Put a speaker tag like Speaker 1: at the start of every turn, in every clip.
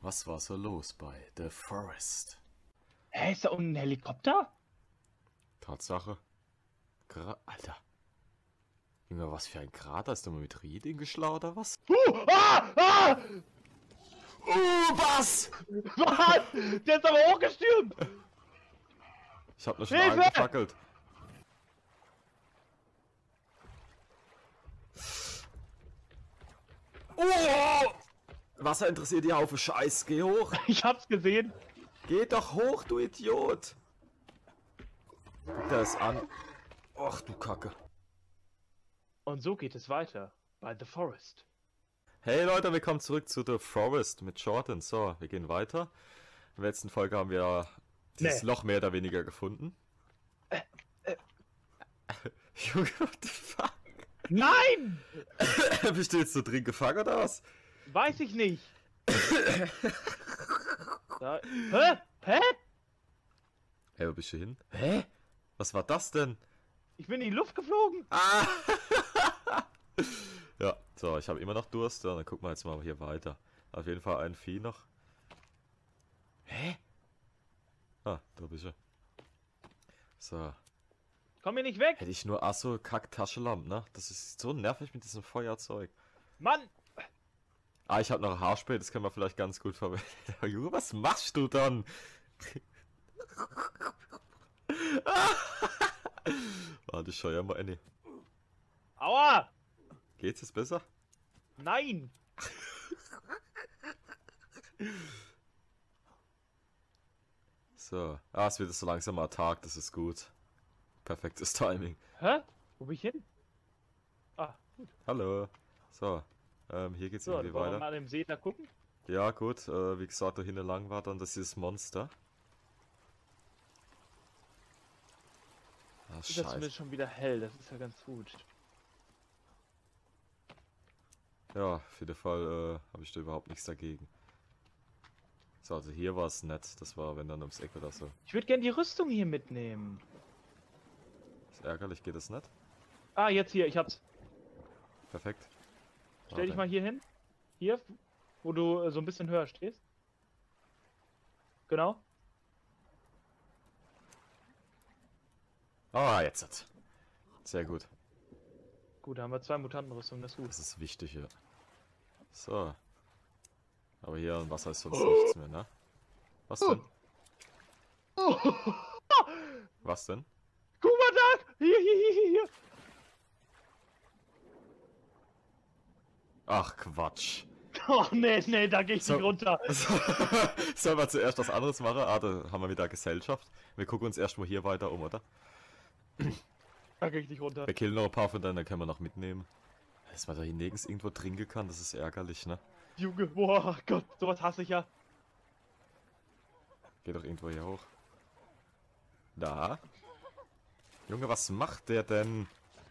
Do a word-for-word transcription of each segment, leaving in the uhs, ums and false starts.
Speaker 1: Was war so los bei The Forest?
Speaker 2: Hä, ist da unten ein Helikopter?
Speaker 1: Tatsache. Gra Alter. Junge, was für ein Krater? Ist da mal mit Reading geschlagen oder was?
Speaker 2: Uh, ah, ah!
Speaker 1: Uh, was?
Speaker 2: Was? Der ist aber hochgestürmt!
Speaker 1: Ich hab nur schon
Speaker 2: Hilfe!
Speaker 1: angefackelt. Oh! Wasser interessiert die Haufe Scheiß. Geh hoch.
Speaker 2: Ich hab's gesehen.
Speaker 1: Geh doch hoch, du Idiot. Guck dir das an. Ach du Kacke.
Speaker 2: Und so geht es weiter bei The Forest.
Speaker 1: Hey Leute, willkommen zurück zu The Forest mit Jordan. So, wir gehen weiter. In der letzten Folge haben wir dieses
Speaker 2: Nee.
Speaker 1: Loch mehr oder weniger gefunden.
Speaker 2: Äh, äh.
Speaker 1: Junge, what the fuck?
Speaker 2: Nein!
Speaker 1: Bist du jetzt so drin gefangen oder was?
Speaker 2: Weiß ich nicht. Da. Hä? Hä?
Speaker 1: Hey, wo bist du hin? Hä? Was war das denn?
Speaker 2: Ich bin in die Luft geflogen.
Speaker 1: Ah! Ja, so, ich habe immer noch Durst. Ja, dann gucken wir jetzt mal hier weiter. Auf jeden Fall ein Vieh noch. Hä? Ah, da bist du. So.
Speaker 2: Komm mir nicht weg.
Speaker 1: Hätte ich nur Asso Kack Taschenlampe, ne? Das ist so nervig mit diesem Feuerzeug.
Speaker 2: Mann!
Speaker 1: Ah, ich habe noch ein Haarspray, das können wir vielleicht ganz gut verwenden. Junge, was machst du dann? Warte, ich schau ja mal Annie.
Speaker 2: Aua!
Speaker 1: Geht's jetzt besser?
Speaker 2: Nein!
Speaker 1: So. Ah, es wird so langsam mal Tag, das ist gut. Perfektes Timing.
Speaker 2: Hä? Wo bin ich hin? Ah, gut.
Speaker 1: Hallo. So. Ähm, hier geht's
Speaker 2: So,
Speaker 1: irgendwie
Speaker 2: dann wollen wir
Speaker 1: weiter.
Speaker 2: mal im See da gucken.
Speaker 1: Ja, gut. Äh, wie gesagt, da hinten lang war dann das dieses Monster. Ah,
Speaker 2: Ist das
Speaker 1: scheiße.
Speaker 2: zumindest schon wieder hell, das ist ja ganz gut.
Speaker 1: Ja, auf jeden Fall äh, habe ich da überhaupt nichts dagegen. So, also hier war es nett. Das war, wenn dann ums Eck oder so.
Speaker 2: Ich würde gern die Rüstung hier mitnehmen.
Speaker 1: Ist ärgerlich, geht das nicht?
Speaker 2: Ah, jetzt hier, ich hab's.
Speaker 1: Perfekt.
Speaker 2: Stell dich
Speaker 1: Warte.
Speaker 2: mal hier hin. Hier, wo du äh, so ein bisschen höher stehst. Genau.
Speaker 1: Ah, jetzt hat. Sehr gut.
Speaker 2: Gut, da haben wir zwei Mutantenrüstungen, das ist gut.
Speaker 1: Das ist wichtig hier. So. Aber hier im Wasser ist sonst nichts mehr, ne? Was denn? Was denn?
Speaker 2: Guck mal da! Hier, hier, hier, hier, hier!
Speaker 1: Ach, Quatsch.
Speaker 2: Oh, nee, nee, da geh ich
Speaker 1: So.
Speaker 2: nicht runter.
Speaker 1: Sollen wir zuerst was anderes machen? Ah, da haben wir wieder Gesellschaft. Wir gucken uns erstmal hier weiter um, oder?
Speaker 2: Da geh ich nicht runter.
Speaker 1: Wir killen noch ein paar von denen, dann können wir noch mitnehmen. Dass man da hier nirgends irgendwo trinken kann, das ist ärgerlich, ne?
Speaker 2: Junge, boah, Gott, sowas hasse ich ja.
Speaker 1: Geh doch irgendwo hier hoch. Da. Junge, was macht der denn?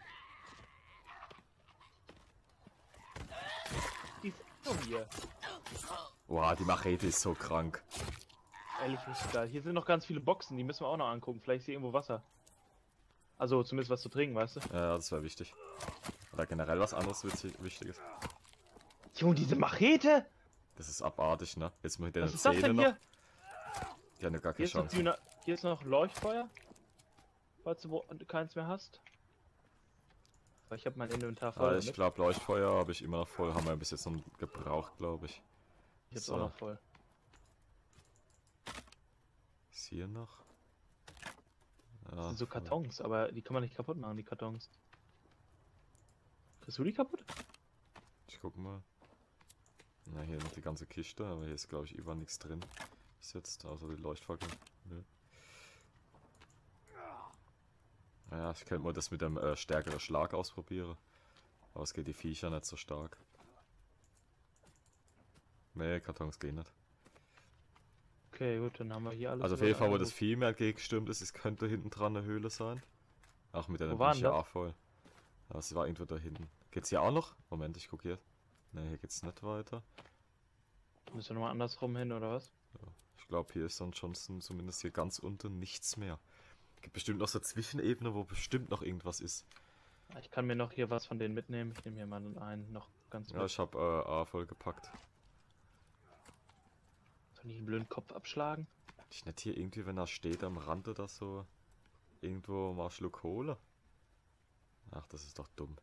Speaker 2: Die ist so hier.
Speaker 1: Boah, die Machete ist so krank.
Speaker 2: Ehrlich, nicht geil. Hier sind noch ganz viele Boxen, die müssen wir auch noch angucken. Vielleicht ist hier irgendwo Wasser. Also zumindest was zu trinken, weißt du?
Speaker 1: Ja, das wäre wichtig. Oder generell was anderes witzig- Wichtiges.
Speaker 2: Junge, diese Machete!
Speaker 1: Das ist abartig, ne? Jetzt mit den
Speaker 2: Was ist das
Speaker 1: Zähnen
Speaker 2: denn
Speaker 1: noch.
Speaker 2: hier?
Speaker 1: Die haben ja gar
Speaker 2: Hier
Speaker 1: keine
Speaker 2: ist, noch
Speaker 1: Chance.
Speaker 2: Dyna hier ist noch Leuchtfeuer. Falls du wo keins mehr hast. Aber ich habe mein Inventar voll.
Speaker 1: Ah, ich
Speaker 2: damit.
Speaker 1: glaube, Leuchtfeuer habe ich immer noch voll. Haben wir bis jetzt noch gebraucht, glaube ich.
Speaker 2: Ich hab's
Speaker 1: So.
Speaker 2: auch noch voll.
Speaker 1: Ist hier noch?
Speaker 2: Das
Speaker 1: Ja,
Speaker 2: sind so Kartons, aber die kann man nicht kaputt machen, die Kartons. Kriegst du die kaputt?
Speaker 1: ich guck mal. Na, hier noch die ganze Kiste, aber hier ist, glaube ich, überall nichts drin. Bis jetzt, außer die Leuchtfackel. Nö. Naja, ich könnte mal das mit dem äh, stärkeren Schlag ausprobieren. Aber es geht die Viecher nicht so stark. Nee, Kartons gehen nicht.
Speaker 2: Okay, gut, dann haben wir hier alles.
Speaker 1: Also auf jeden Fall, wo das Vieh mehr entgegengestimmt ist, es könnte hinten dran eine Höhle sein. Ach, mit der
Speaker 2: Wo war
Speaker 1: bin ich
Speaker 2: denn
Speaker 1: ja
Speaker 2: das?
Speaker 1: auch voll. Ja, es war irgendwo da hinten. Geht's hier auch noch? Moment, ich guck hier. Ne, hier geht's nicht weiter.
Speaker 2: Müssen wir nochmal andersrum hin, oder was?
Speaker 1: Ich glaube, hier ist ansonsten zumindest hier ganz unten nichts mehr. Gibt bestimmt noch so Zwischenebene, wo bestimmt noch irgendwas ist.
Speaker 2: Ich kann mir noch hier was von denen mitnehmen. Ich nehme hier mal einen noch ganz
Speaker 1: Ja,
Speaker 2: mit.
Speaker 1: ich habe äh, A voll gepackt.
Speaker 2: Kann ich den blöden Kopf abschlagen?
Speaker 1: Ich nicht hier irgendwie, wenn er steht am Rand oder so, irgendwo mal einen Schluck Kohle? Ach, das ist doch dumm.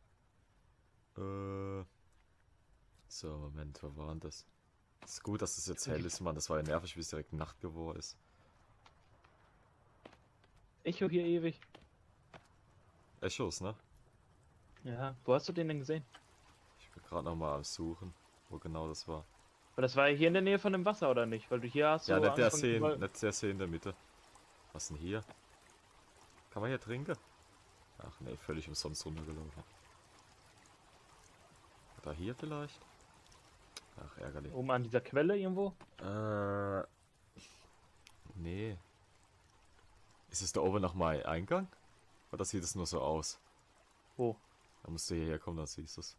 Speaker 1: Äh. So, Moment, wo war denn das? Ist gut, dass es jetzt hell ist, Mann. Das war ja nervig, wie es direkt Nacht geworden ist.
Speaker 2: Echo hier ewig.
Speaker 1: Echos, ne?
Speaker 2: Ja, wo hast du den denn gesehen?
Speaker 1: Ich bin gerade nochmal am Suchen, wo genau das war.
Speaker 2: Aber das war ja hier in der Nähe von dem Wasser, oder nicht? Weil du hier hast
Speaker 1: Ja,
Speaker 2: so
Speaker 1: nicht der
Speaker 2: angefangen
Speaker 1: See,
Speaker 2: zu woll-
Speaker 1: nicht der See in der Mitte. Was denn hier? Kann man hier trinken? Ach nee, völlig umsonst runtergelaufen. Oder hier vielleicht? Ach, ärgerlich.
Speaker 2: Oben an dieser Quelle irgendwo?
Speaker 1: Äh. Nee. Ist es da oben noch mal Eingang? Oder sieht es nur so aus?
Speaker 2: Wo?
Speaker 1: Da musst du hierher kommen, dann siehst du es.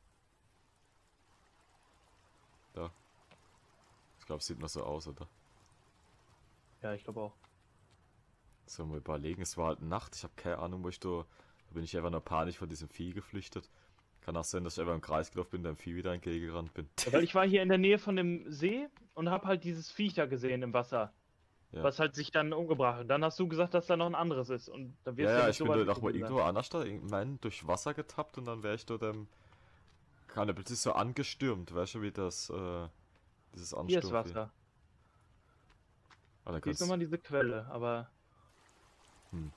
Speaker 1: Da. Ich glaube, es sieht nur so aus, oder?
Speaker 2: Ja, ich glaube auch.
Speaker 1: So, mal überlegen. Es war halt Nacht. Ich habe keine Ahnung, wo ich da. Da bin ich einfach nur panisch vor diesem Vieh geflüchtet. Kann auch sein, dass ich einfach im Kreis gelaufen bin, dem Vieh wieder entgegengerannt bin.
Speaker 2: Ja, weil ich war hier in der Nähe von dem See und habe halt dieses Viech da gesehen im Wasser.
Speaker 1: Ja.
Speaker 2: Was halt sich dann umgebracht hat. Dann hast du gesagt, dass da noch ein anderes ist. Und dann wirst
Speaker 1: Ja,
Speaker 2: du
Speaker 1: ja,
Speaker 2: nicht
Speaker 1: ich
Speaker 2: so
Speaker 1: bin
Speaker 2: weit
Speaker 1: da doch mal
Speaker 2: gekommen sein.
Speaker 1: irgendwo anders da, ich mein, durch Wasser getappt und dann wäre ich dort ähm, keine plötzlich so angestürmt, weißt du, wie das, äh, dieses Ansturm.
Speaker 2: Hier ist Wasser.
Speaker 1: Ah, dann
Speaker 2: Hier ist
Speaker 1: kannst,
Speaker 2: nochmal diese Quelle, aber
Speaker 1: hm.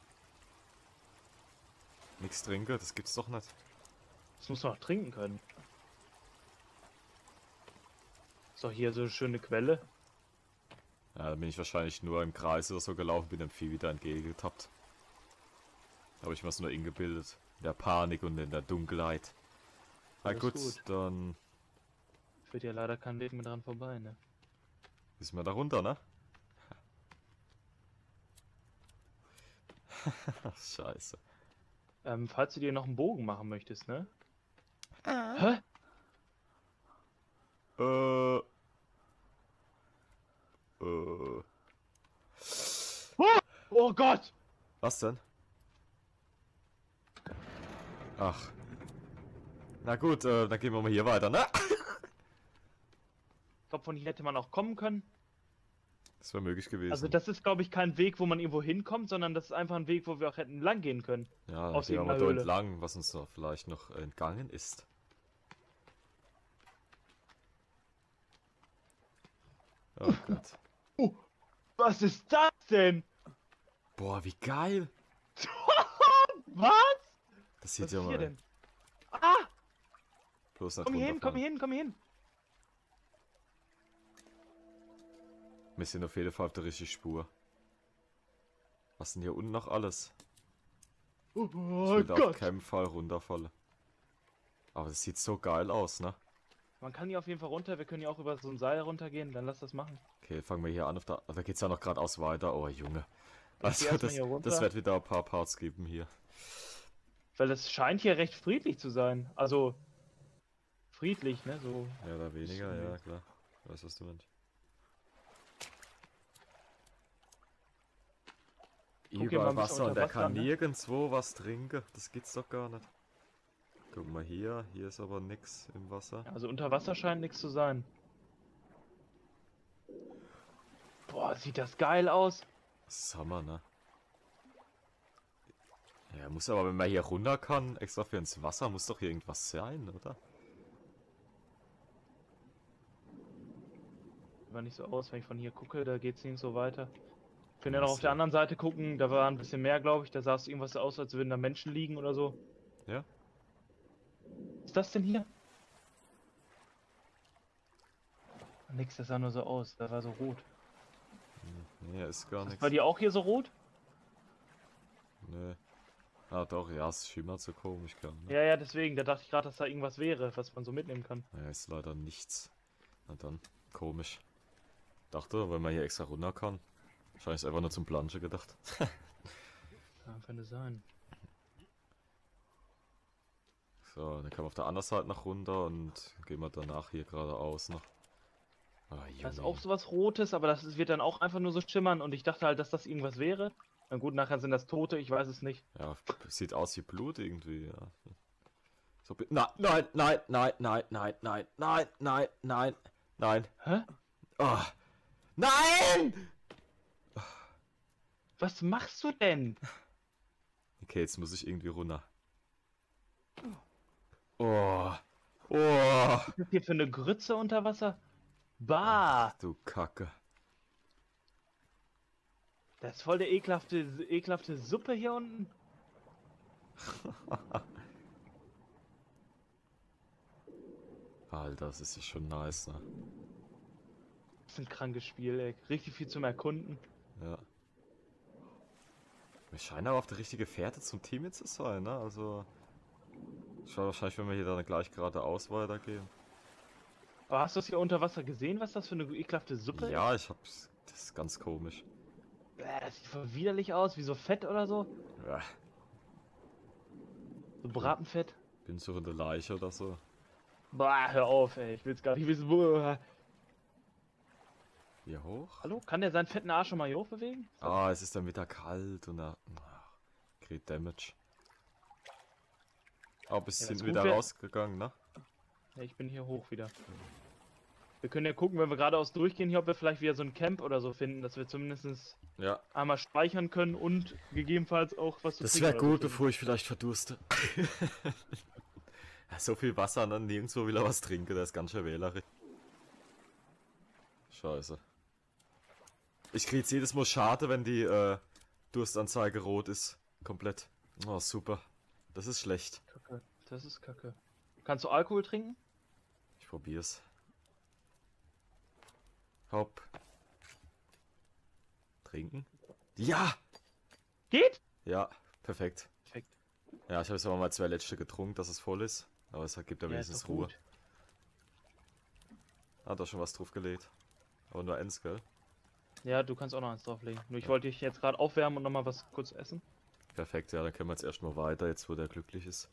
Speaker 1: Nix trinken, das gibt's doch nicht.
Speaker 2: das muss man auch trinken können. Ist doch hier so eine schöne Quelle.
Speaker 1: Ja, dann bin ich wahrscheinlich nur im Kreis oder so gelaufen, bin dem Vieh wieder entgegengetappt. Habe ich mir das nur eingebildet. In der Panik und in der Dunkelheit. Na
Speaker 2: Alles
Speaker 1: gut,
Speaker 2: gut.
Speaker 1: dann
Speaker 2: Führt ja leider kein Weg mehr dran vorbei, ne?
Speaker 1: ist mir da runter, ne? Scheiße.
Speaker 2: Ähm, falls du dir noch einen Bogen machen möchtest, ne? Hä?
Speaker 1: Äh. Äh.
Speaker 2: Oh, oh Gott!
Speaker 1: Was denn? Ach. Na gut, äh, dann gehen wir mal hier weiter, ne?
Speaker 2: Ich glaube, von hier hätte man auch kommen können.
Speaker 1: Das wäre möglich gewesen.
Speaker 2: Also das ist, glaube ich, kein Weg, wo man irgendwo hinkommt, sondern das ist einfach ein Weg, wo wir auch hätten lang gehen können.
Speaker 1: ja, dann
Speaker 2: aus
Speaker 1: gehen wir mal
Speaker 2: irgendeiner
Speaker 1: da
Speaker 2: Höhle.
Speaker 1: entlang, was uns noch vielleicht noch entgangen ist. Oh Gott.
Speaker 2: Oh, was ist das denn?
Speaker 1: Boah, wie geil!
Speaker 2: Was?
Speaker 1: Das sieht
Speaker 2: Was
Speaker 1: ja
Speaker 2: ist
Speaker 1: mal
Speaker 2: hier denn? Ah!
Speaker 1: bloß nicht
Speaker 2: Komm hier hin, komm
Speaker 1: runterfallen.
Speaker 2: hier hin, komm hier hin.
Speaker 1: Wir sind auf jeden Fall auf der richtigen Spur. Was denn hier unten noch alles?
Speaker 2: Oh,
Speaker 1: Ich will da auf
Speaker 2: Gott.
Speaker 1: keinen Fall runterfallen. Aber das sieht so geil aus, ne?
Speaker 2: Man kann hier auf jeden Fall runter, wir können ja auch über so ein Seil runtergehen, dann lass das machen.
Speaker 1: Okay, fangen wir hier an auf der... Da geht's ja noch geradeaus weiter. Oh, Junge.
Speaker 2: geh
Speaker 1: Also,
Speaker 2: erstmal
Speaker 1: das,
Speaker 2: hier runter.
Speaker 1: das wird wieder ein paar Parts geben hier.
Speaker 2: Weil das scheint hier recht friedlich zu sein. Also, friedlich, ne? So.
Speaker 1: Ja, oder weniger,
Speaker 2: Bisschen
Speaker 1: ja,
Speaker 2: wenig.
Speaker 1: klar. Ich weiß, was du meinst.
Speaker 2: hier mal
Speaker 1: Überall
Speaker 2: ein bisschen
Speaker 1: Wasser und
Speaker 2: unter
Speaker 1: der
Speaker 2: Wasser,
Speaker 1: kann
Speaker 2: ne?
Speaker 1: nirgendwo was trinken. Das gibt's doch gar nicht. Guck mal hier. Hier ist aber nix im Wasser.
Speaker 2: Also unter Wasser scheint nichts zu sein. Boah, sieht das geil aus.
Speaker 1: Das ist Hammer, ne? Ja, muss aber, wenn man hier runter kann, extra für ins Wasser, muss doch hier irgendwas sein, oder?
Speaker 2: Sieht aber nicht so aus, wenn ich von hier gucke, da geht's nicht so weiter. Wir können ja
Speaker 1: Ja,
Speaker 2: noch auf
Speaker 1: so.
Speaker 2: der anderen Seite gucken, da war ein bisschen mehr, glaube ich. Da sah es irgendwas so aus, als würden da Menschen liegen oder so.
Speaker 1: Ja?
Speaker 2: Was ist das denn hier? Nix, das sah nur so aus, da war so rot.
Speaker 1: Nee, ist gar
Speaker 2: Ist
Speaker 1: nichts.
Speaker 2: bei dir auch hier so rot?
Speaker 1: Nee. Ah doch, ja, es schimmert so komisch, klar. Ne?
Speaker 2: Ja, ja, deswegen, da dachte ich gerade, dass da irgendwas wäre, was man so mitnehmen kann.
Speaker 1: Ja, ist leider nichts. Na dann, komisch. Dachte, wenn man hier extra runter kann. Wahrscheinlich ist einfach nur zum Planschen gedacht.
Speaker 2: Ja, könnte sein.
Speaker 1: So, dann können wir auf der anderen Seite noch runter und gehen wir danach hier geradeaus noch. Ah,
Speaker 2: Da ist
Speaker 1: Junge.
Speaker 2: auch sowas Rotes, aber das wird dann auch einfach nur so schimmern und ich dachte halt, dass das irgendwas wäre. Na gut, nachher sind das Tote, ich weiß es nicht.
Speaker 1: Ja, sieht aus wie Blut irgendwie, ja. So, bi- nein, nein, nein, nein, nein, nein, nein, nein, nein, nein, nein.
Speaker 2: Hä?
Speaker 1: Ah, Nein!
Speaker 2: Was machst du denn?
Speaker 1: Okay, jetzt muss ich irgendwie runter. Oh. Oh.
Speaker 2: Was ist das hier für eine Grütze unter Wasser? Bah!
Speaker 1: Du Kacke.
Speaker 2: Das ist voll der ekelhafte, ekelhafte Suppe hier unten.
Speaker 1: Alter, das ist ja schon nice, ne?
Speaker 2: Das ist ein krankes Spiel, ey. Richtig viel zum Erkunden.
Speaker 1: Ja. Wir scheinen aber auf der richtige Fährte zum Team jetzt zu sein, ne? Also... Schau wahrscheinlich, wenn wir hier dann gleich geradeaus weitergehen.
Speaker 2: Aber hast du es hier unter Wasser gesehen, was das für eine ekelhafte Suppe
Speaker 1: Ja, ich hab's... Das ist ganz komisch.
Speaker 2: ist? Bäh, das sieht voll widerlich aus, wie so Fett oder so.
Speaker 1: Ja,
Speaker 2: So Bratenfett.
Speaker 1: bin so in der Leiche oder so.
Speaker 2: Bah, hör auf, ey. Ich will's gar nicht wissen. Boah.
Speaker 1: Hier hoch?
Speaker 2: Hallo? Kann der seinen fetten Arsch schon mal hier hoch bewegen?
Speaker 1: Ah, es ist dann wieder kalt und er... Ach, kriegt Damage. Aber es
Speaker 2: Ja,
Speaker 1: sind
Speaker 2: wenn's
Speaker 1: wieder
Speaker 2: gut wär-
Speaker 1: rausgegangen, ne?
Speaker 2: Ja, ich bin hier hoch wieder. Wir können ja gucken, wenn wir geradeaus durchgehen hier, ob wir vielleicht wieder so ein Camp oder so finden, dass wir zumindest
Speaker 1: Ja.
Speaker 2: einmal speichern können und gegebenenfalls auch was zu
Speaker 1: Das
Speaker 2: trinken
Speaker 1: wäre
Speaker 2: oder so
Speaker 1: gut,
Speaker 2: finden.
Speaker 1: bevor ich vielleicht verdurste. Ja, so viel Wasser und dann nirgendwo will er was trinken, das ist ganz schön wählerisch. Scheiße. Ich krieg jetzt jedes Mal schade, wenn die äh, Durstanzeige rot ist. Komplett. Oh, super. Das ist schlecht.
Speaker 2: Kacke. Das ist kacke. Kannst du Alkohol trinken?
Speaker 1: Ich probier's. Hopp. Trinken? Ja!
Speaker 2: Geht?
Speaker 1: Ja, perfekt.
Speaker 2: Perfekt.
Speaker 1: Ja, ich habe jetzt aber mal zwei letzte getrunken, dass es voll ist. Aber es gibt ja
Speaker 2: Ja, ist
Speaker 1: wenigstens
Speaker 2: doch
Speaker 1: Ruhe.
Speaker 2: gut.
Speaker 1: Hat da schon was drauf gelegt. Aber nur eins, gell?
Speaker 2: Ja, du kannst auch noch eins drauflegen. Nur ich wollte dich jetzt gerade aufwärmen und nochmal was kurz essen.
Speaker 1: Perfekt, ja, dann können wir jetzt erstmal weiter, jetzt wo der glücklich ist.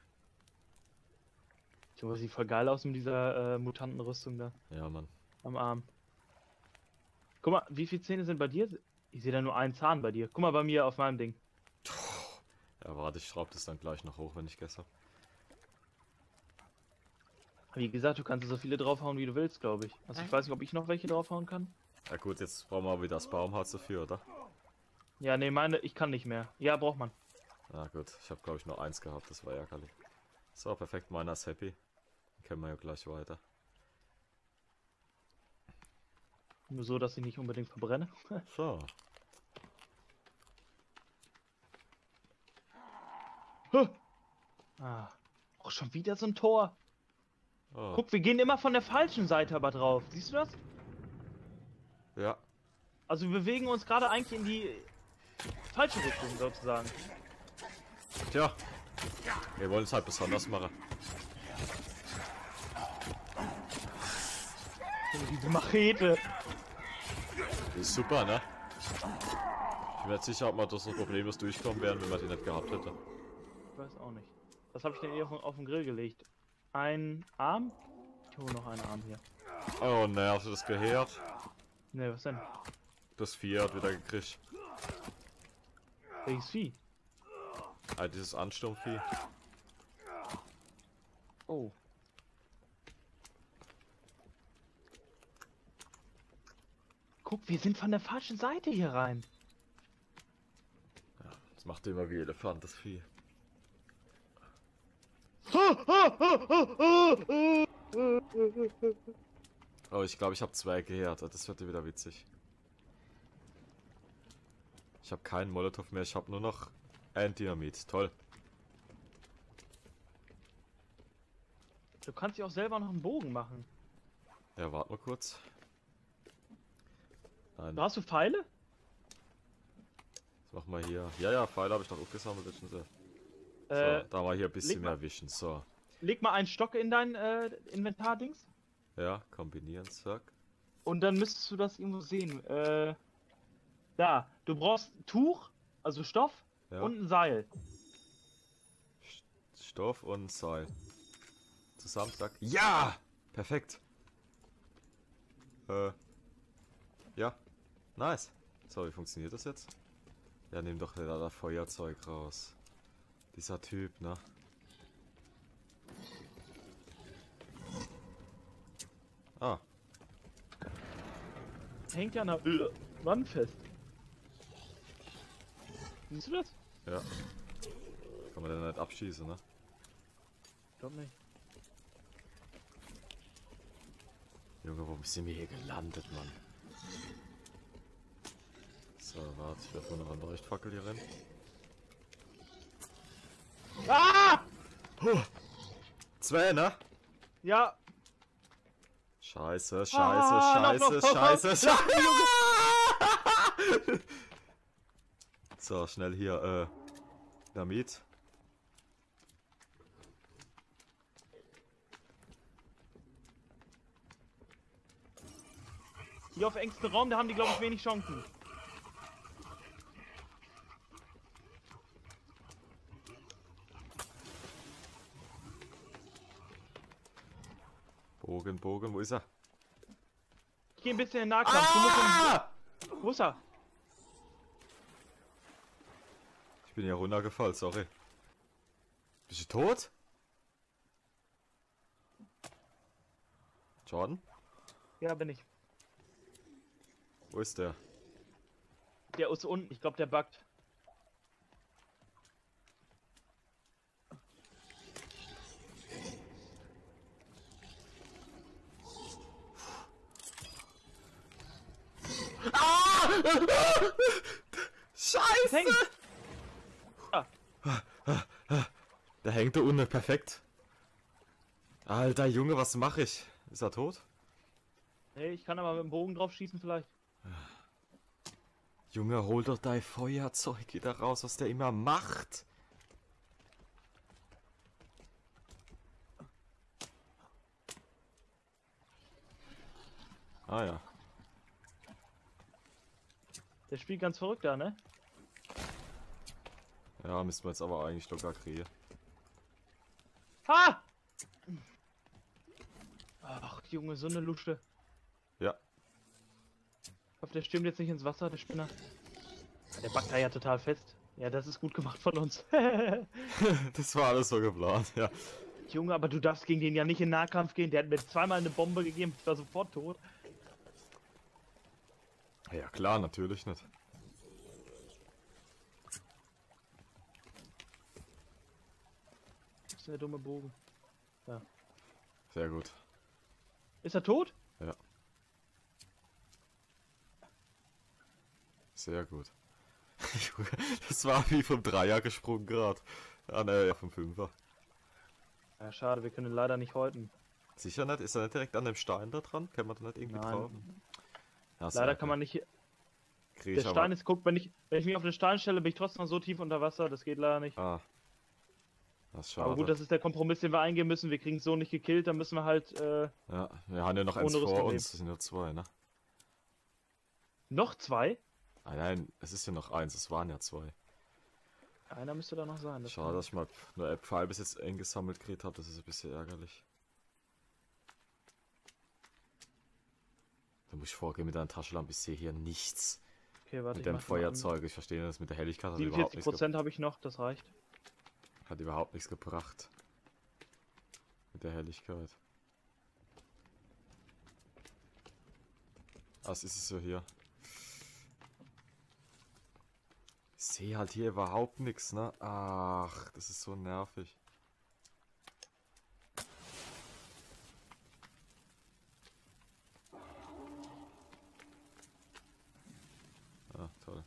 Speaker 2: So sieht voll geil aus mit dieser äh, Mutantenrüstung da
Speaker 1: Ja, Mann.
Speaker 2: am Arm. Guck mal, wie viele Zähne sind bei dir? Ich sehe da nur einen Zahn bei dir. Guck mal bei mir auf meinem Ding.
Speaker 1: Ja, warte, ich schraube das dann gleich noch hoch, wenn ich gegessen habe.
Speaker 2: Wie gesagt, du kannst so viele draufhauen, wie du willst, glaube ich. Also ich weiß nicht, ob ich noch welche draufhauen kann.
Speaker 1: Ja gut, jetzt brauchen wir aber wieder das Baumharz dafür, oder?
Speaker 2: Ja, nee, meine, ich kann nicht mehr. Ja, braucht man.
Speaker 1: Na gut, ich habe glaube ich nur eins gehabt, das war ärgerlich. So, perfekt, meiner ist happy. Dann können wir ja gleich weiter.
Speaker 2: Nur so, dass ich nicht unbedingt verbrenne.
Speaker 1: So.
Speaker 2: Ah. Auch schon wieder so ein Tor.
Speaker 1: Oh.
Speaker 2: Guck, wir gehen immer von der falschen Seite aber drauf. Siehst du das?
Speaker 1: Ja.
Speaker 2: Also wir bewegen uns gerade eigentlich in die falsche Richtung sozusagen.
Speaker 1: Tja. Wir wollen es halt besonders machen.
Speaker 2: Diese Machete.
Speaker 1: Das ist super, ne? Ich bin mir jetzt sicher, ob wir das so problemlos durchkommen wären, wenn wir die nicht gehabt hätte.
Speaker 2: Ich weiß auch nicht. Was habe ich denn hier auf, auf den Grill gelegt? Ein Arm? Ich hole noch einen Arm hier.
Speaker 1: Oh ne, hast du das gehört?
Speaker 2: Ne, was denn?
Speaker 1: Das Vieh hat wieder gekriegt.
Speaker 2: Welches Vieh?
Speaker 1: Ah, dieses Ansturmvieh.
Speaker 2: Oh. Guck, wir sind von der falschen Seite hier rein.
Speaker 1: Ja, das macht immer wie Elefant, das Vieh. Oh, ich glaube, ich habe zwei gehört. Das wird wieder witzig. Ich habe keinen Molotow mehr, ich habe nur noch ein Dynamit. Toll.
Speaker 2: Du kannst dir auch selber noch einen Bogen machen.
Speaker 1: Ja, warte mal kurz. Nein,
Speaker 2: Du hast du Pfeile?
Speaker 1: das machen wir hier. Ja, ja, Pfeile habe ich noch aufgesammelt. Wissen Sie. So,
Speaker 2: Äh,
Speaker 1: da mal hier ein bisschen
Speaker 2: leg mal-
Speaker 1: mehr wischen. So.
Speaker 2: Leg mal einen Stock in dein äh, Inventar-Dings.
Speaker 1: Ja, kombinieren, zack.
Speaker 2: Und dann müsstest du das irgendwo sehen. Äh, da. Du brauchst Tuch, also Stoff
Speaker 1: Ja.
Speaker 2: und ein Seil.
Speaker 1: Stoff und Seil. Zusammen, zack. Ja! Perfekt. Äh. Ja. Nice. So, wie funktioniert das jetzt? Ja, nimm doch da das Feuerzeug raus. Dieser Typ, ne? Ah.
Speaker 2: hängt ja an der äh, Wand fest. Siehst du das?
Speaker 1: Ja. Kann man den nicht abschießen, ne?
Speaker 2: Ich glaub nicht.
Speaker 1: Junge, warum sind wir hier gelandet, Mann? So, warte, ich werfe noch eine Leuchtfackel hier rein.
Speaker 2: Ah!
Speaker 1: Puh. Zwei, ne?
Speaker 2: Ja.
Speaker 1: Scheiße, scheiße,
Speaker 2: Ah,
Speaker 1: scheiße,
Speaker 2: noch, noch,
Speaker 1: scheiße,
Speaker 2: noch.
Speaker 1: scheiße. So, schnell hier, äh, Dynamit.
Speaker 2: Hier auf engstem Raum, da haben die, glaube ich, wenig Chancen.
Speaker 1: Bogen, Bogen, wo ist er?
Speaker 2: Ich gehe ein bisschen in den Nahkampf. Du musst
Speaker 1: Ah!
Speaker 2: in... Wo ist er?
Speaker 1: Ich bin ja runtergefallen, sorry. Bist du tot? Jordan?
Speaker 2: Ja, bin ich.
Speaker 1: Wo ist der?
Speaker 2: Der ist unten. Ich glaube, der buggt.
Speaker 1: Ah! Scheiße!
Speaker 2: Hängt. Ah,
Speaker 1: Der hängt da unten, perfekt. Alter Junge, was mache ich? Ist er tot?
Speaker 2: hey, ich kann aber mit dem Bogen drauf schießen vielleicht.
Speaker 1: Junge, hol doch dein Feuerzeug wieder raus, was der immer macht. Ah ja.
Speaker 2: Der spielt ganz verrückt da, ne?
Speaker 1: Ja, müssen wir jetzt aber eigentlich locker kriegen.
Speaker 2: Ha! Ach, Junge, so eine Lusche.
Speaker 1: Ja.
Speaker 2: Ich hoffe, der stürmt jetzt nicht ins Wasser, der Spinner. Der backt da ja total fest. Ja, das ist gut gemacht von uns.
Speaker 1: Das war alles so geplant, ja.
Speaker 2: Junge, aber du darfst gegen den ja nicht in Nahkampf gehen. Der hat mir zweimal eine Bombe gegeben, ich war sofort tot.
Speaker 1: Ja klar, natürlich nicht.
Speaker 2: Das ist der dumme Bogen. Ja.
Speaker 1: Sehr gut.
Speaker 2: Ist er tot?
Speaker 1: Ja. Sehr gut. Das war wie vom Dreier gesprungen gerade. Ah ne, ja, vom Fünfer.
Speaker 2: Ja, schade, wir können leider nicht häuten.
Speaker 1: Sicher nicht? Ist er nicht direkt an dem Stein da dran? Kann man da nicht irgendwie
Speaker 2: Nein.
Speaker 1: drauf? Ja,
Speaker 2: Leider kann man nicht.
Speaker 1: Krieg
Speaker 2: Der
Speaker 1: ich
Speaker 2: Stein
Speaker 1: aber...
Speaker 2: ist, guck, wenn ich, wenn ich mich auf den Stein stelle, bin ich trotzdem noch so tief unter Wasser. Das geht leider nicht.
Speaker 1: Ah. Das ist schade.
Speaker 2: Aber gut, das ist der Kompromiss, den wir eingehen müssen. Wir kriegen es so nicht gekillt, dann müssen wir halt äh,
Speaker 1: Ja, wir haben ja noch eins
Speaker 2: ohne
Speaker 1: vor
Speaker 2: Rüstung
Speaker 1: uns. Das sind nur zwei, ne?
Speaker 2: noch zwei.
Speaker 1: Ah, nein, es ist ja noch eins. Es waren ja zwei.
Speaker 2: Einer müsste da noch sein. Das
Speaker 1: Schade, dass ich mal nur Pfeil bis jetzt eng gesammelt gekriegt habe. Das ist ein bisschen ärgerlich. Da muss ich vorgehen mit einer Taschenlampe. Ich sehe hier nichts.
Speaker 2: Okay, warte,
Speaker 1: Mit
Speaker 2: ich
Speaker 1: dem
Speaker 2: mach den mal an.
Speaker 1: Feuerzeug. Ich verstehe das mit der Helligkeit. Hat überhaupt
Speaker 2: siebenundvierzig
Speaker 1: nichts, ge
Speaker 2: Prozent habe ich noch, das reicht.
Speaker 1: hat überhaupt nichts gebracht. Mit der Helligkeit. Was ist es so hier? Ich sehe halt hier überhaupt nichts, ne? Ach, das ist so nervig. Ah, toll.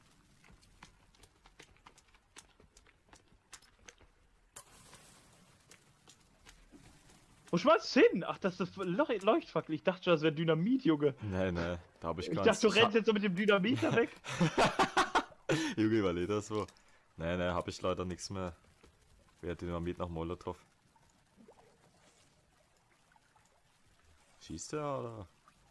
Speaker 2: Wo schmeißt du hin? Ach, das ist Leuch Leuchtfackel. Ich dachte schon, das wäre Dynamit, Junge.
Speaker 1: Nee, nee, da habe ich
Speaker 2: Ich
Speaker 1: gar
Speaker 2: dachte, du
Speaker 1: nichts-
Speaker 2: rennst jetzt so mit dem Dynamit da weg.
Speaker 1: Junge, überleg das so. Nee, nee, hab ich leider nichts mehr. Wer Dynamit nach Molotow? Schießt der oder?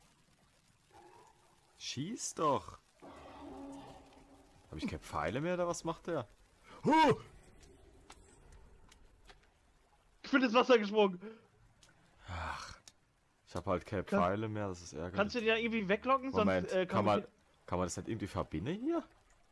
Speaker 1: Schießt doch! Hab ich keine Pfeile mehr oder was macht der? Huh!
Speaker 2: Ich bin ins Wasser gesprungen.
Speaker 1: Ach, ich hab halt keine
Speaker 2: Kann-
Speaker 1: Pfeile mehr, das ist ärgerlich.
Speaker 2: Kannst du den ja irgendwie weglocken?
Speaker 1: Moment,
Speaker 2: Sonst äh,
Speaker 1: kann,
Speaker 2: kann
Speaker 1: man,
Speaker 2: ich-
Speaker 1: kann man das nicht irgendwie verbinden hier?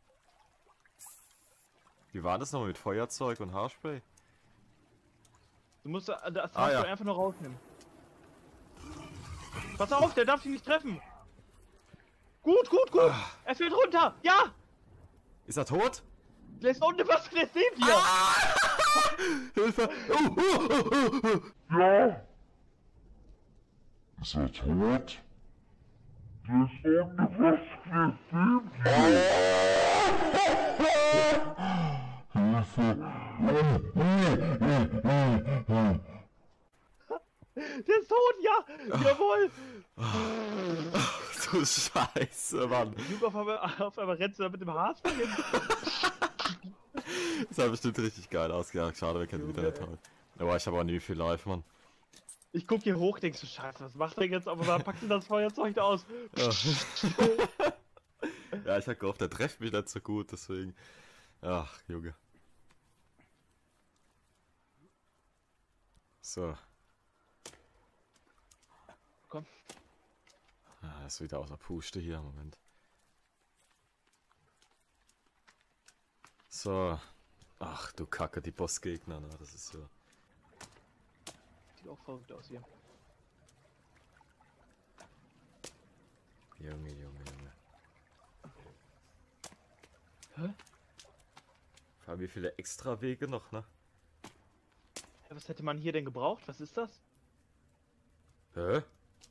Speaker 1: Wie war das nochmal mit Feuerzeug und Haarspray?
Speaker 2: Du musst äh, das
Speaker 1: Ah, ja.
Speaker 2: einfach nur rausnehmen. Pass auf, der darf dich nicht treffen. Gut! Gut, gut, gut.
Speaker 1: Ah.
Speaker 2: Er fällt runter. Ja.
Speaker 1: Ist er tot?
Speaker 2: Der ist unten was der ist neben dir.
Speaker 1: Ah! Hilfe! Oh, oh, oh, oh, oh.
Speaker 3: Ja. Ist er tot? Der ist irgendwas gesehen. Hilfe.
Speaker 2: Der ist tot, ja. Jawohl.
Speaker 1: Ach du Scheiße, Mann.
Speaker 2: Luke, auf einmal, auf einmal rennst du da mit dem Haarspray hin.
Speaker 1: Das sah bestimmt richtig geil ausgegangen. Schade, wir kennen wieder nicht heute. Aber ich habe auch nie viel live, Mann.
Speaker 2: Ich guck hier hoch, denkst du, Scheiße, was macht der jetzt? Aber dann packt du das Feuerzeug da aus.
Speaker 1: Ja, ja, ich hab gehofft, der trifft mich nicht so gut, deswegen. Ach, Junge. So.
Speaker 2: Komm.
Speaker 1: Ah, das ist wieder außer Puste hier, Moment. So. Ach du Kacke, die Bossgegner, ne? Das ist so.
Speaker 2: Sieht auch verrückt aus hier.
Speaker 1: Junge, Junge, Junge.
Speaker 2: Hä?
Speaker 1: Vor allem wie viele extra Wege noch, ne?
Speaker 2: Ja, was hätte man hier denn gebraucht? Was ist das?
Speaker 1: Hä?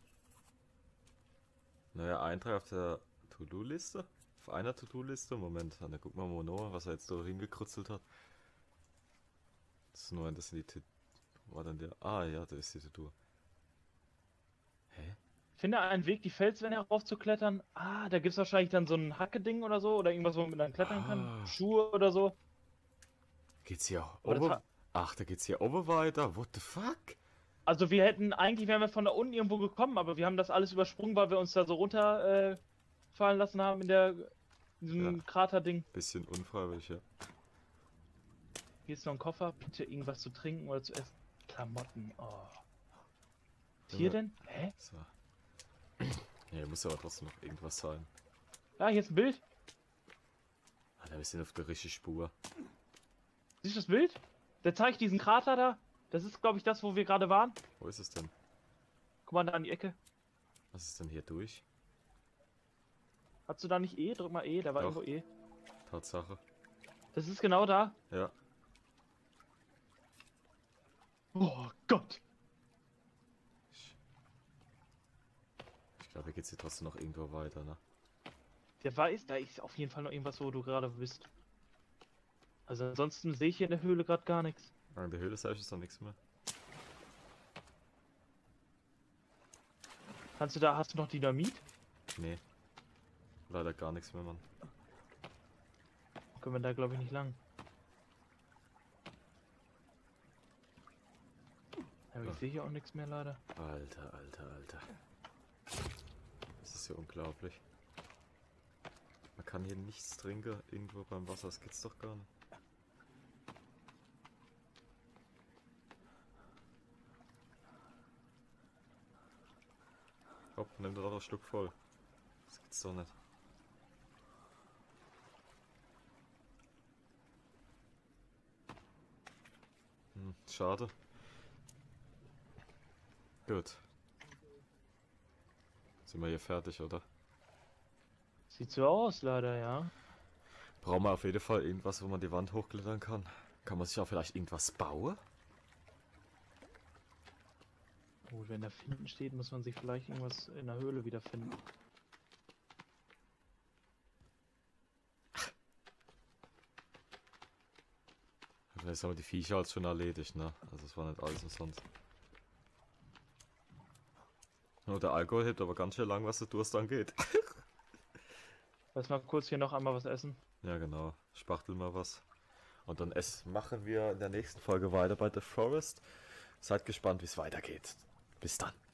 Speaker 1: Neuer Eintrag auf der To-Do-Liste? Auf einer To-Do-Liste? Moment, dann gucken wir mal noch, was er jetzt da hingekrutzelt hat. Das ist nur, das sind die T war dann der. Ah ja, da ist die To-Do. Hä?
Speaker 2: Finde einen Weg, die Felswände heraufzuklettern. Ah, da gibt's wahrscheinlich dann so ein Hacke-Ding oder so. Oder irgendwas, wo man dann klettern
Speaker 1: Ah.
Speaker 2: kann. Schuhe oder so.
Speaker 1: Geht's hier
Speaker 2: Aber das
Speaker 1: oben?
Speaker 2: war-
Speaker 1: Ach, da geht's hier oben weiter. What the fuck?
Speaker 2: Also wir hätten, eigentlich wären wir von da unten irgendwo gekommen, aber wir haben das alles übersprungen, weil wir uns da so runter äh, fallen lassen haben in der in diesem
Speaker 1: Ja.
Speaker 2: Krater-Ding.
Speaker 1: Bisschen unfreiwillig, ja.
Speaker 2: Hier ist noch ein Koffer. Bitte irgendwas zu trinken oder zu essen. Klamotten. Oh. Hier
Speaker 1: Ja.
Speaker 2: denn? Hä?
Speaker 1: So. Ja, muss aber trotzdem noch irgendwas sein.
Speaker 2: Ja, hier ist ein Bild.
Speaker 1: Ah, da ist auf der richtigen Spur.
Speaker 2: Siehst du das Bild? Der zeigt diesen Krater da. Das ist, glaube ich, das, wo wir gerade waren.
Speaker 1: Wo ist es denn?
Speaker 2: Guck mal da an die Ecke.
Speaker 1: Was ist denn hier durch?
Speaker 2: Hast du da nicht E? Drück mal E, da war
Speaker 1: Doch.
Speaker 2: irgendwo E.
Speaker 1: Tatsache.
Speaker 2: Das ist genau da.
Speaker 1: Ja.
Speaker 2: Oh Gott.
Speaker 1: Ich glaube, hier geht's hier trotzdem noch irgendwo weiter, ne?
Speaker 2: Der weiß, da ist auf jeden Fall noch irgendwas, wo du gerade bist. Also ansonsten sehe ich hier in der Höhle gerade gar nichts.
Speaker 1: In der Höhle selbst ist da nichts mehr.
Speaker 2: Kannst du da, hast du noch Dynamit?
Speaker 1: Nee. Leider gar nichts mehr, Mann.
Speaker 2: Können wir da glaube ich nicht lang. Aber ich
Speaker 1: Ja.
Speaker 2: sehe hier auch nichts mehr leider.
Speaker 1: Alter, alter, alter. Das ist ja unglaublich. Man kann hier nichts trinken irgendwo beim Wasser, das gibt's doch gar nicht. Hopp, nimm doch einen Schluck voll. Das gibt's doch nicht. Hm, schade. Gut. Sind wir hier fertig, oder?
Speaker 2: Sieht so aus leider, ja.
Speaker 1: Brauchen wir auf jeden Fall irgendwas, wo man die Wand hochklettern kann. Kann man sich auch vielleicht irgendwas bauen?
Speaker 2: Oh, wenn da finden steht, muss man sich vielleicht irgendwas in der Höhle wiederfinden.
Speaker 1: Vielleicht haben wir die Viecher halt schon erledigt, ne? Also es war nicht alles umsonst. Nur der Alkohol hebt aber ganz schön lang, was der Durst angeht.
Speaker 2: Lass mal kurz hier noch einmal was essen.
Speaker 1: Ja genau, spachtel mal was. Und dann es machen wir in der nächsten Folge weiter bei The Forest. Seid gespannt, wie es weitergeht. Bis dann.